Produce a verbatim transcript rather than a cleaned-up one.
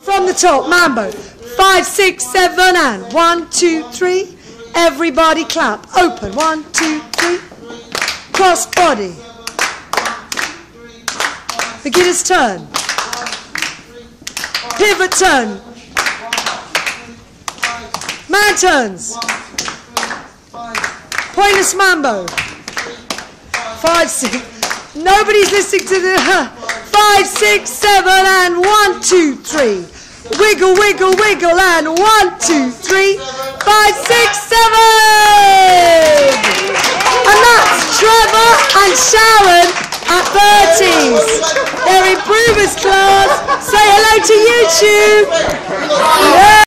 From the top, mambo. Five, six, seven, and one, two, three. Everybody clap. Open. One, two, three. Cross body. Beginner's turn. Pivot turn. Man turns. Pointless mambo. Five, six. Nobody's listening to the... Uh, five, six, seven, and one, two, three. Wiggle, wiggle, wiggle, and one, two, three. Five, six, seven. And that's Trevor and Sharon at BERTIE'S. They're improvers class. Say hello to YouTube. Yeah.